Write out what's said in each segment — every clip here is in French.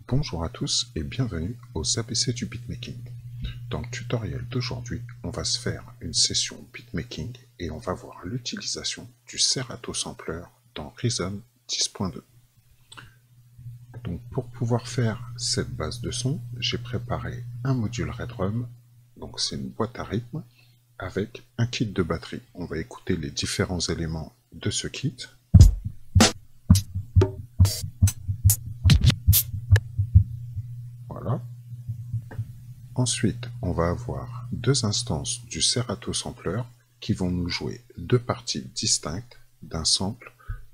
Bonjour à tous et bienvenue aux ABC du beatmaking. Dans le tutoriel d'aujourd'hui, on va se faire une session beatmaking et on va voir l'utilisation du Serato Sampler dans Reason 10.2. Donc pour pouvoir faire cette base de son, j'ai préparé un module Redrum, donc c'est une boîte à rythme, avec un kit de batterie. On va écouter les différents éléments de ce kit. Voilà. Ensuite, on va avoir deux instances du Serato Sampler qui vont nous jouer deux parties distinctes d'un sample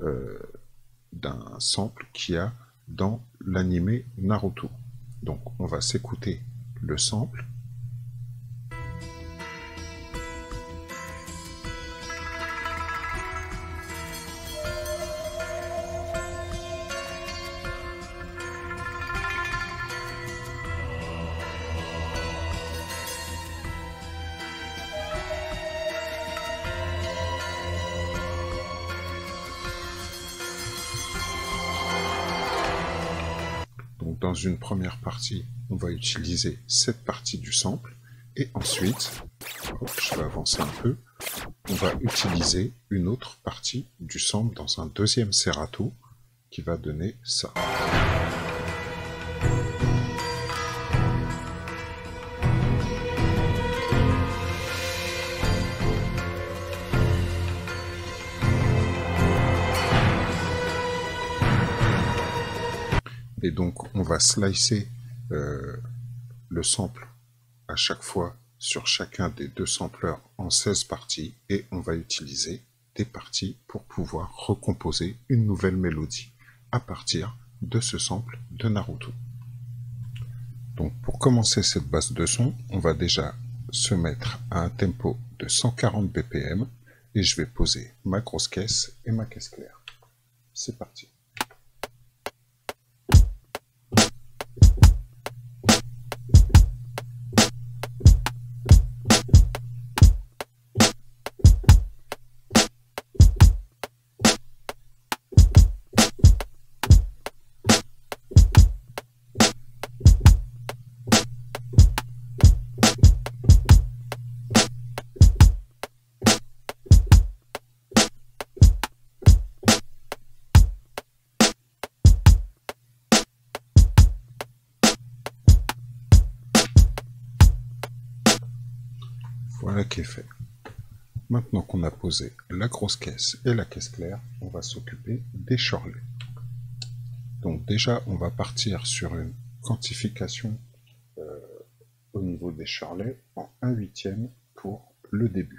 qu'il y a dans l'animé Naruto. Donc on va s'écouter le sample. Donc dans une première partie, on va utiliser cette partie du sample et ensuite, je vais avancer un peu, on va utiliser une autre partie du sample dans un deuxième Serato qui va donner ça. Et donc on va slicer le sample à chaque fois sur chacun des deux sampleurs en 16 parties et on va utiliser des parties pour pouvoir recomposer une nouvelle mélodie à partir de ce sample de Naruto. Donc pour commencer cette base de son, on va déjà se mettre à un tempo de 140 BPM et je vais poser ma grosse caisse et ma caisse claire. C'est parti. Voilà qui est fait. Maintenant qu'on a posé la grosse caisse et la caisse claire, on va s'occuper des shorlets. Donc déjà, on va partir sur une quantification au niveau des shorlets en 1/8 pour le début.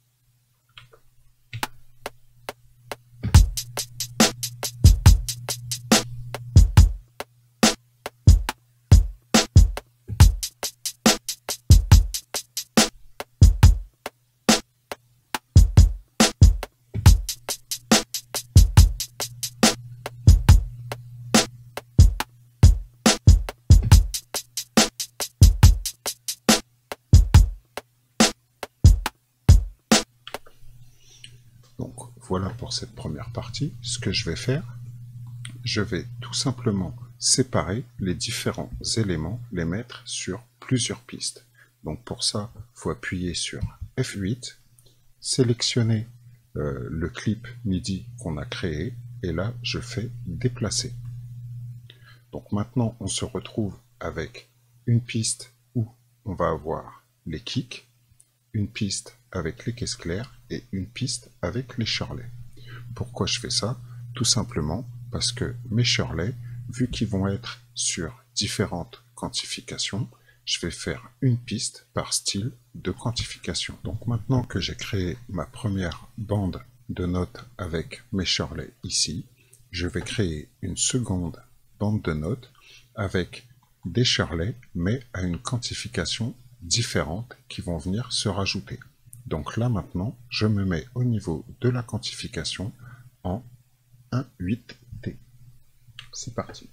Donc voilà pour cette première partie. Ce que je vais faire, je vais tout simplement séparer les différents éléments, les mettre sur plusieurs pistes. Donc pour ça, il faut appuyer sur F8, sélectionner le clip MIDI qu'on a créé, et là je fais déplacer. Donc maintenant on se retrouve avec une piste où on va avoir les kicks, une piste avec les caisses claires et une piste avec les shorlets. Pourquoi je fais ça? Tout simplement parce que mes shorlets, vu qu'ils vont être sur différentes quantifications, je vais faire une piste par style de quantification. Donc maintenant que j'ai créé ma première bande de notes avec mes shorlets ici, je vais créer une seconde bande de notes avec des shorlets mais à une quantification différente qui vont venir se rajouter. Donc là maintenant, je me mets au niveau de la quantification en 1/8T. C'est parti.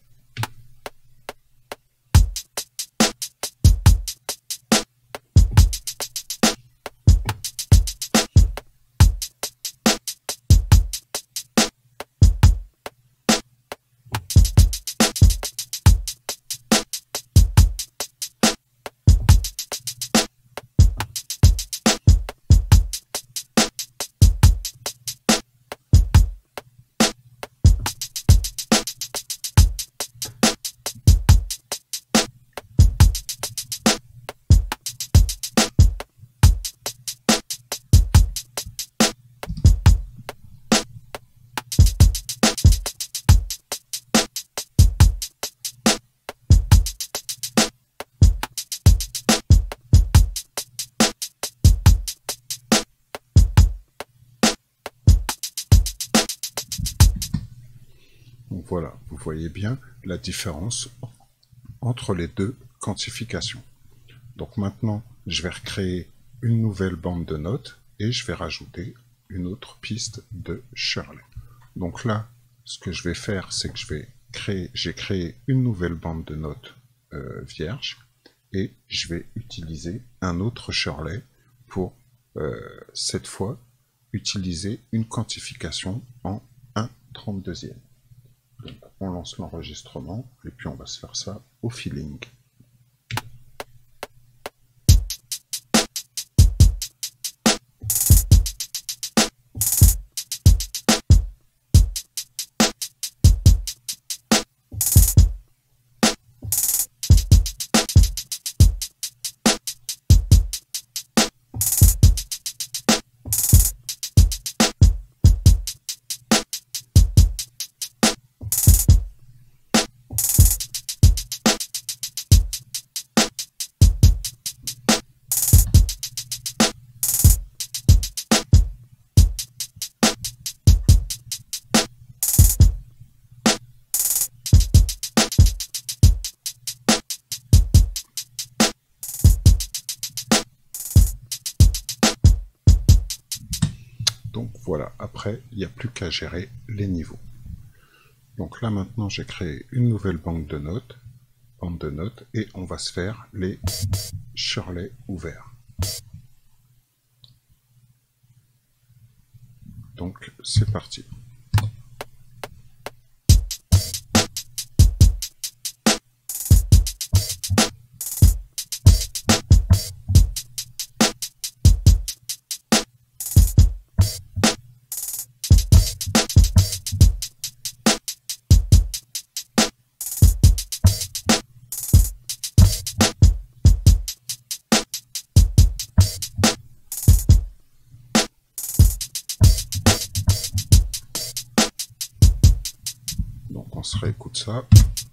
voilà, vous voyez bien la différence entre les deux quantifications. Donc maintenant, je vais recréer une nouvelle bande de notes et je vais rajouter une autre piste de Shirley. Donc là, ce que je vais faire, c'est que j'ai créé une nouvelle bande de notes vierge et je vais utiliser un autre Shirley pour cette fois utiliser une quantification en 1/32e. Donc on lance l'enregistrement et puis on va se faire ça au feeling. Donc voilà, après, il n'y a plus qu'à gérer les niveaux. Donc là maintenant, j'ai créé une nouvelle bande de notes, et on va se faire les Shirley ouverts. Donc c'est parti. Donc on se réécoute ça.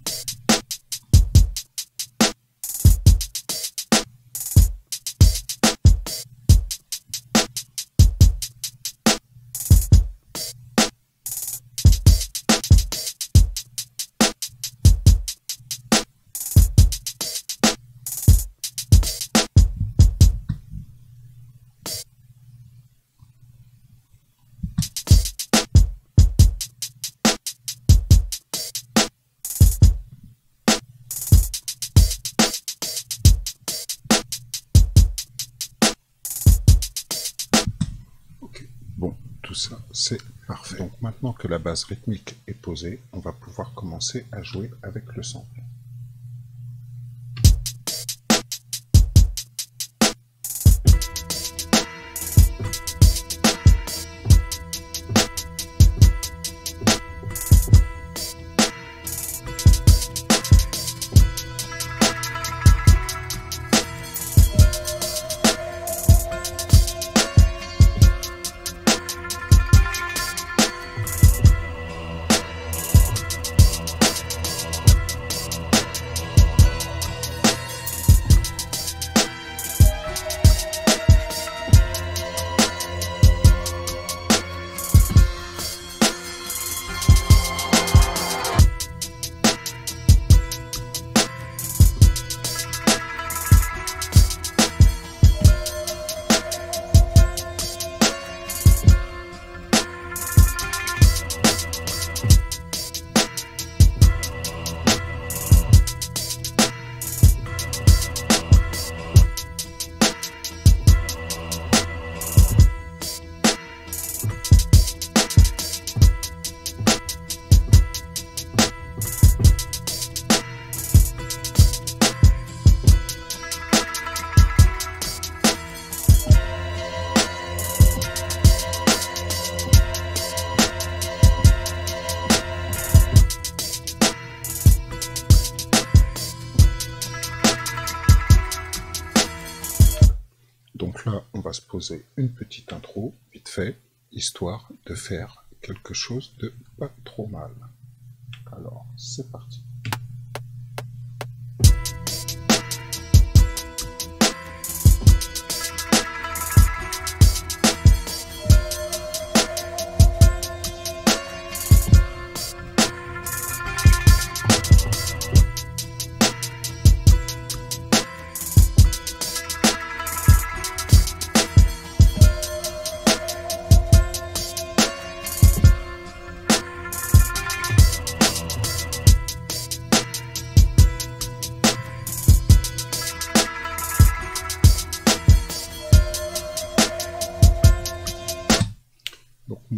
Bon, tout ça, c'est parfait. Donc maintenant que la base rythmique est posée, on va pouvoir commencer à jouer avec le sample. Donc là, on va se poser une petite intro, vite fait, histoire de faire quelque chose de pas trop mal. Alors, c'est parti.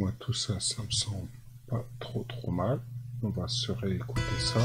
moi tout ça, ça me semble pas trop mal. On va se réécouter ça.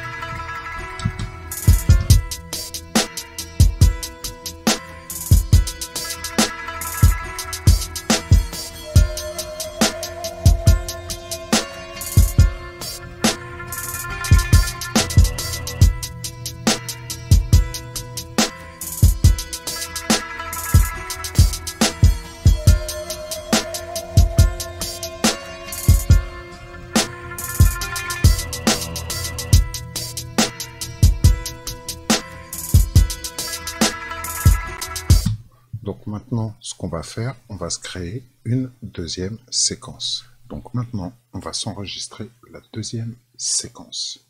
Donc maintenant, ce qu'on va faire, on va se créer une deuxième séquence. Donc maintenant, on va s'enregistrer la deuxième séquence.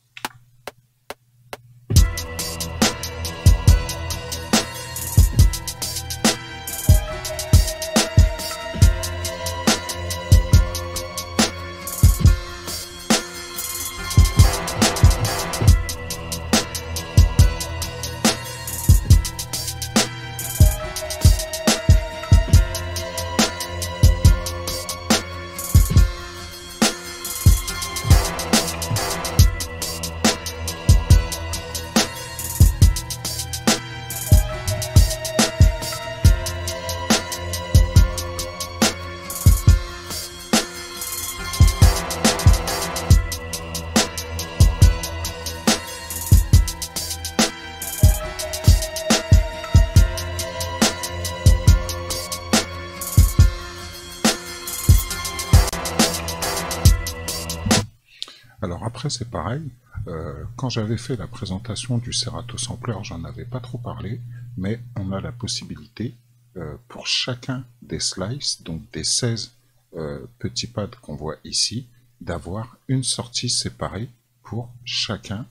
Alors après c'est pareil, quand j'avais fait la présentation du Serato Sampler, j'en avais pas trop parlé, mais on a la possibilité pour chacun des slices, donc des 16 petits pads qu'on voit ici, d'avoir une sortie séparée pour chacun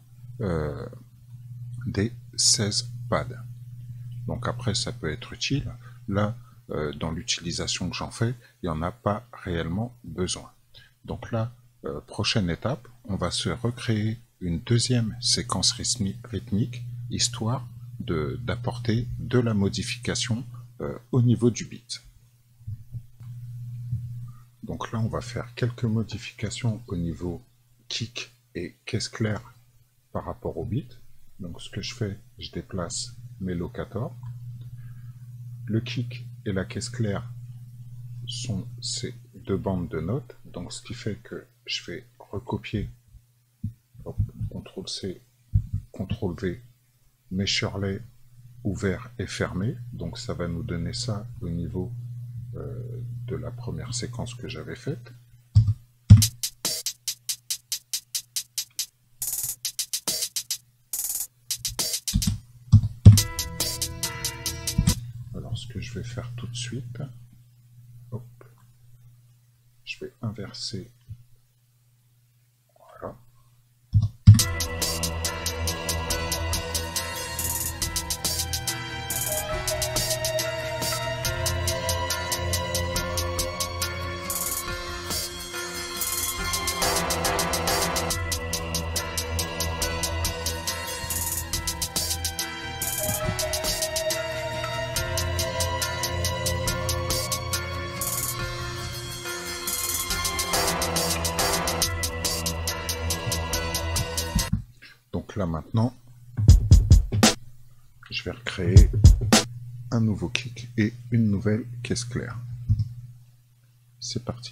des 16 pads. Donc après ça peut être utile, là dans l'utilisation que j'en fais, il n'y en a pas réellement besoin. Donc là, prochaine étape, on va se recréer une deuxième séquence rythmique, histoire d'apporter de la modification au niveau du beat. Donc là, on va faire quelques modifications au niveau kick et caisse claire par rapport au beat. Donc ce que je fais, je déplace mes locators. Le kick et la caisse claire sont ces deux bandes de notes, donc ce qui fait que je vais recopier, CTRL-C, CTRL-V, mes Shirley ouverts et fermés, donc ça va nous donner ça au niveau de la première séquence que j'avais faite. Alors ce que je vais faire tout de suite, hop, je vais inverser. Voilà. Donc là maintenant, je vais recréer un nouveau kick et une nouvelle caisse claire. C'est parti.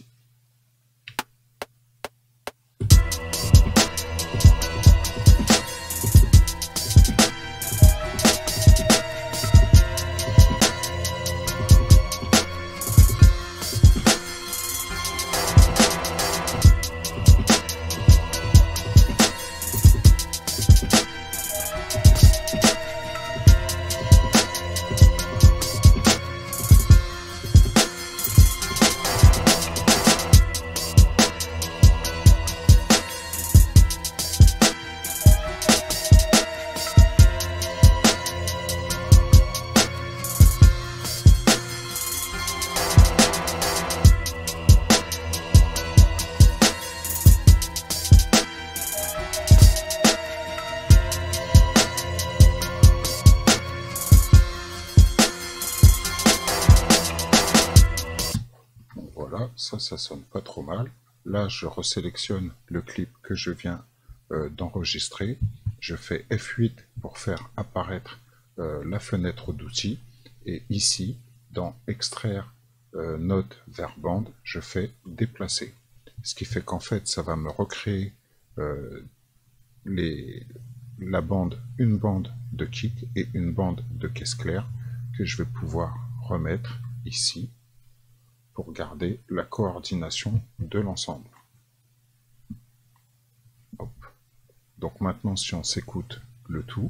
ça sonne pas trop mal. Là, je resélectionne le clip que je viens d'enregistrer. Je fais F8 pour faire apparaître la fenêtre d'outils. Et ici, dans Extraire note vers bande, je fais Déplacer. Ce qui fait qu'en fait, ça va me recréer une bande de kick et une bande de caisse claire que je vais pouvoir remettre ici pour garder la coordination de l'ensemble. Donc maintenant, si on s'écoute le tout,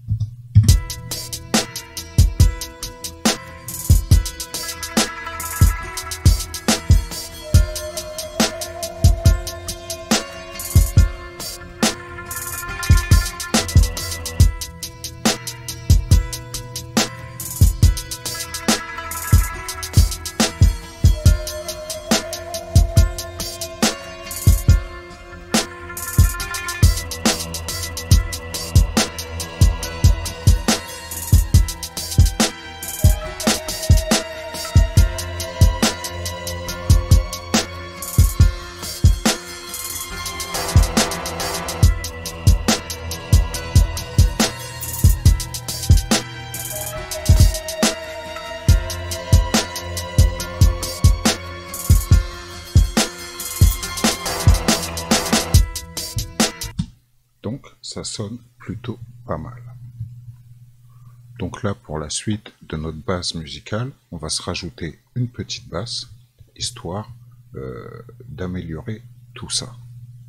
donc ça sonne plutôt pas mal. Donc là, pour la suite de notre base musicale, on va se rajouter une petite basse, histoire d'améliorer tout ça.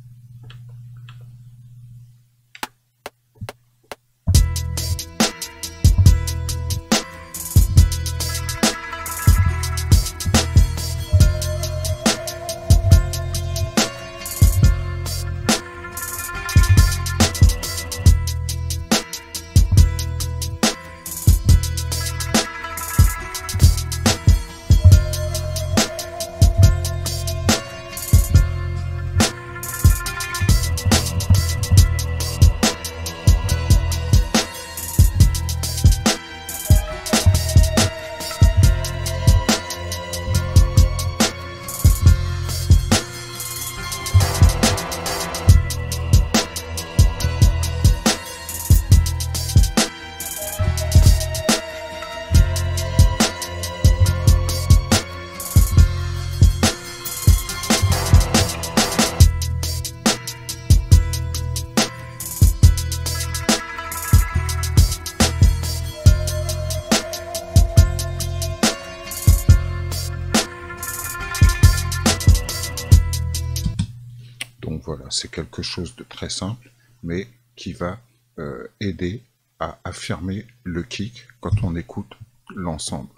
Donc voilà, c'est quelque chose de très simple, mais qui va aider à affirmer le kick quand on écoute l'ensemble.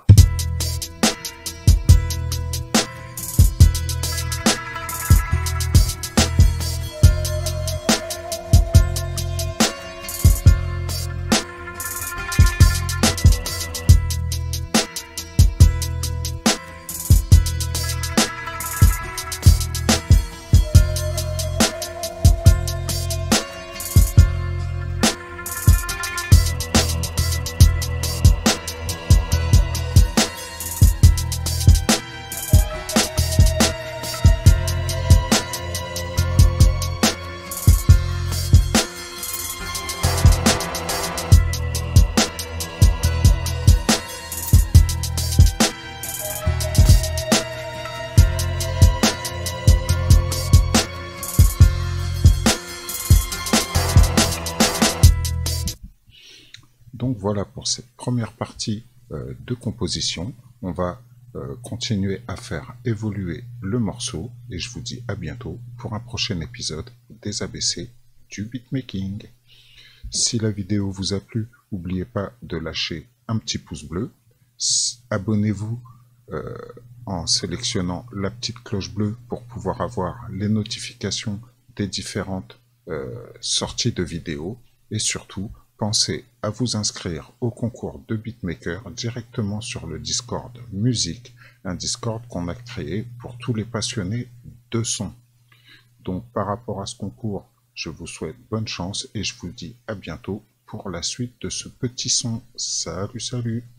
Donc voilà pour cette première partie de composition. On va continuer à faire évoluer le morceau et je vous dis à bientôt pour un prochain épisode des ABC du beatmaking. Si la vidéo vous a plu, n'oubliez pas de lâcher un petit pouce bleu. Abonnez-vous en sélectionnant la petite cloche bleue pour pouvoir avoir les notifications des différentes sorties de vidéos. Et surtout, pensez à vous inscrire au concours de beatmaker directement sur le Discord musique, un Discord qu'on a créé pour tous les passionnés de son. Donc par rapport à ce concours, je vous souhaite bonne chance et je vous dis à bientôt pour la suite de ce petit son. Salut, salut!